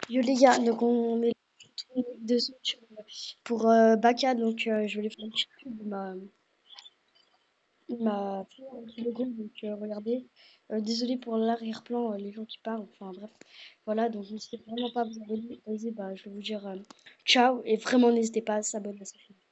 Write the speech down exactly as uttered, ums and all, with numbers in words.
Yo les gars, donc on est dessus pour euh, Baka, donc euh, je vais lui faire une petite pub. Il m'a il m'a fait un petit logo, donc euh, regardez. Euh, désolé pour l'arrière-plan, euh, les gens qui parlent, enfin bref. Voilà, donc n'hésitez vraiment pas à vous abonner. Vas-y, bah, je vais vous dire euh, ciao et vraiment n'hésitez pas à s'abonner à cette chaîne.